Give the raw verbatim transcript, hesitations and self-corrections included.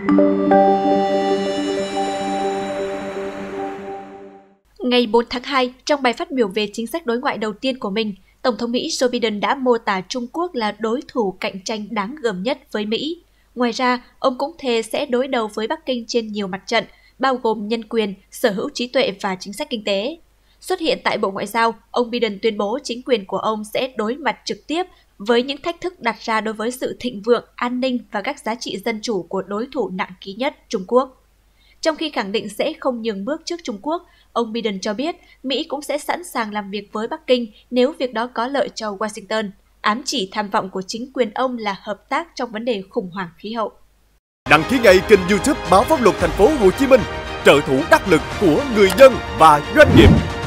Ngày bốn tháng hai, trong bài phát biểu về chính sách đối ngoại đầu tiên của mình, Tổng thống Mỹ Joe Biden đã mô tả Trung Quốc là đối thủ cạnh tranh đáng gờm nhất với Mỹ. Ngoài ra, ông cũng thề sẽ đối đầu với Bắc Kinh trên nhiều mặt trận, bao gồm nhân quyền, sở hữu trí tuệ và chính sách kinh tế. Xuất hiện tại Bộ Ngoại giao, ông Biden tuyên bố chính quyền của ông sẽ đối mặt trực tiếp với những thách thức đặt ra đối với sự thịnh vượng, an ninh và các giá trị dân chủ của đối thủ nặng ký nhất, Trung Quốc. Trong khi khẳng định sẽ không nhường bước trước Trung Quốc, ông Biden cho biết Mỹ cũng sẽ sẵn sàng làm việc với Bắc Kinh nếu việc đó có lợi cho Washington, ám chỉ tham vọng của chính quyền ông là hợp tác trong vấn đề khủng hoảng khí hậu. Đăng ký ngay kênh YouTube Báo Pháp Luật Thành phố Hồ Chí Minh, trợ thủ đắc lực của người dân và doanh nghiệp.